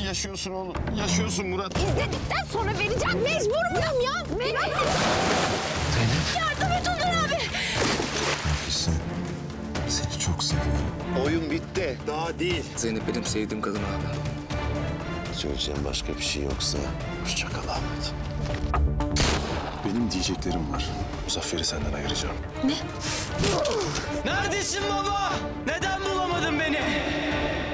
Yaşıyorsun oğlum. Yaşıyorsun Murat. İzledikten sonra vereceğim. Mecbur muyum ya? Zeynep. Yardım et Onur abi. Füsun, seni çok seviyorum. Oyun bitti. Daha değil. Zeynep benim sevdiğim kadın abi. Söyleyeceğim başka bir şey yoksa hoşça kal Ahmet. Benim diyeceklerim var. Muzaffer'i senden ayıracağım. Neredesin baba? Neden bulamadın beni?